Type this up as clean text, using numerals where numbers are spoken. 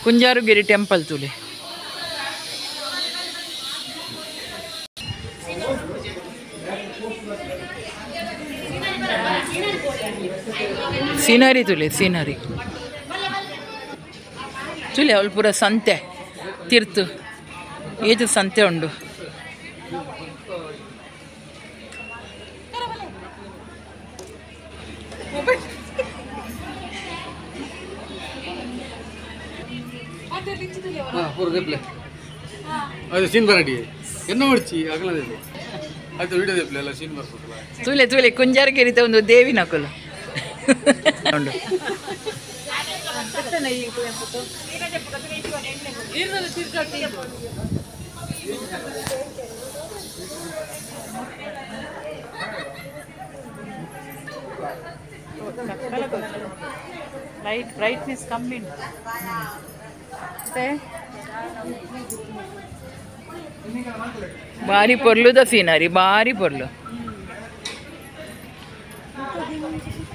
Kunjarugiri temple ತುಲೆ scenery ತುಲೆ scenery ತುಲೆ ಅವಳು ಪೂರ ಸಂತೆ ತೀರ್ತು ಏಜು ಸಂತೆ ಉಂಡು ತುಲೆ ತುಲೆ ಕುಂಜಾರುಗಿರಿ ಒಂದು ದೇವಿ ನಕಲು ಉಂಡು ಲೈಟ್ ಬ್ರೈಟ್ನೆಸ್ ಕಮ್ಮಿ ಭಾರಿ ಪೊರ್ಲುದ ಸೀನರಿ ಭಾರಿ ಪೊರ್ಲು